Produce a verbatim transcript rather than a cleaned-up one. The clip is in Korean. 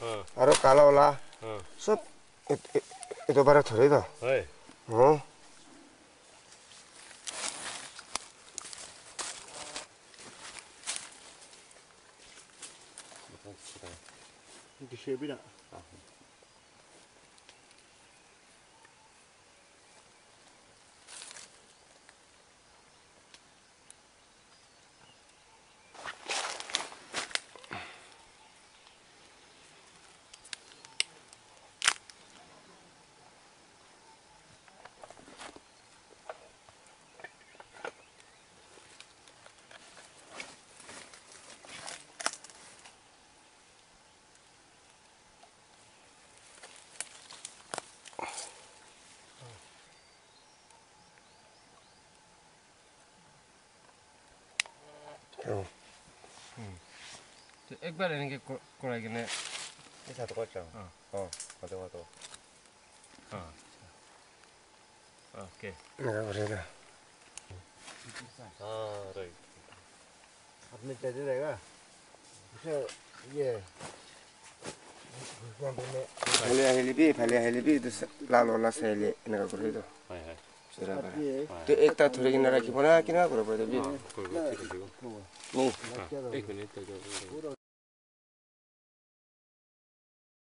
और काला वाला सब ये तो बारा थोड़े था है हाँ 이게 쉐비라. 어. 응. 액발 이런 게 꼬라기네. 이 사도 갔죠. 어. 어. 가도 가도. 어. 오케이. 내가 그래도 아, 그래. 앞에 때도 내가 그래서 예. पहले हेली भी पहले हेली भी तो लाल वाला से हेली इनका कर दो हाय हाय. चला बारा तो एक ता थोड़े की नरा की बना कि ना करो पड़े भी 아, 그거 뒤로 지고. नहीं 아, एक मिनट 더.